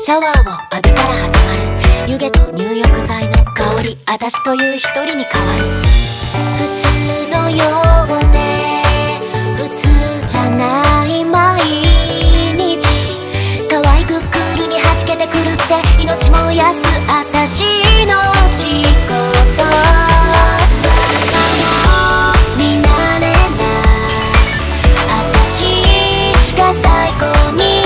シャワーを浴びたら始まる湯気と入浴剤の香り、私という一人に変わる。普通のようね、普通じゃない毎日、可愛くクールに弾けてくるって命燃やす私の仕事。素直になれない私が最高に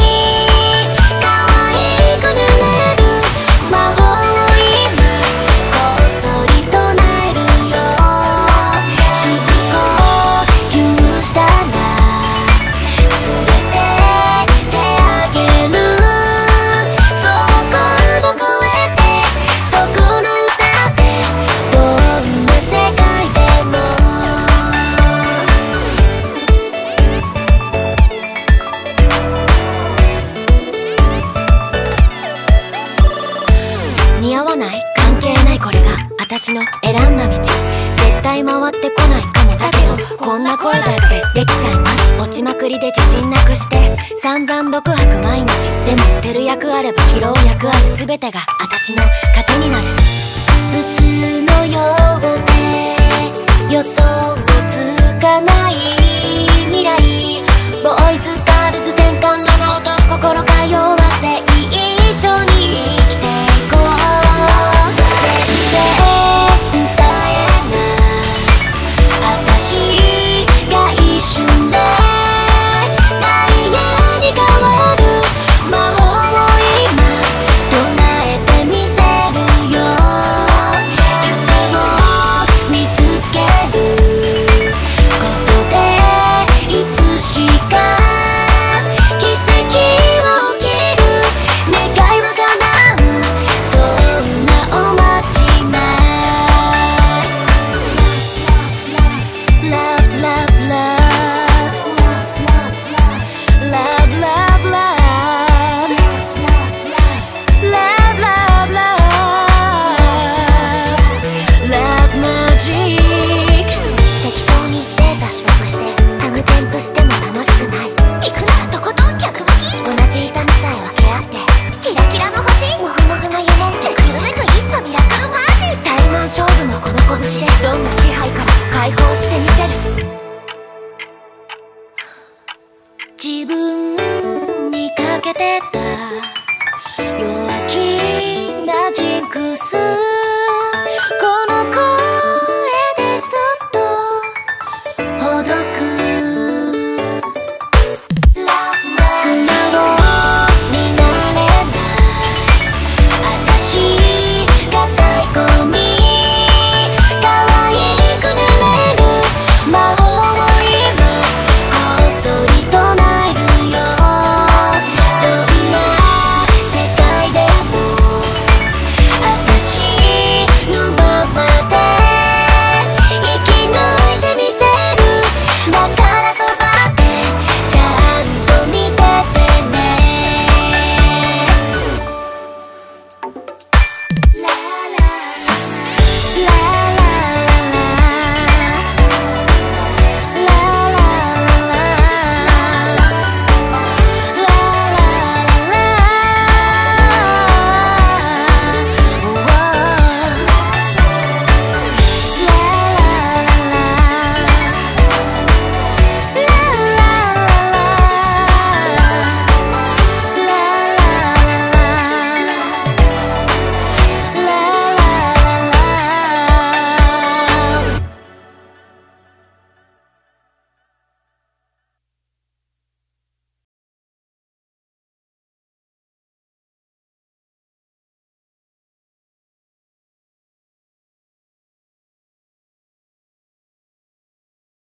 似合わない関係ない、これが私の選んだ道。絶対回ってこないかもだけど、こんな声だってできちゃいます。落ちまくりで自信なくして散々独白毎日。でも捨てる役あれば拾う役ある、全てが私の糧になる。普通のようで予想つかない未来、ボーイズガールズ全巻のノート、心通わせ一緒に生きていこう。適当にデータ取得してタムテンプしても楽しくない。行くならとことん逆向き、同じ痛みさえ分け合ってキラキラの星、モフモフな夢めくるめくいつミラクルマジ。タイマン勝負のこの拳でどんな支配から解放してみせる。自分にかけてた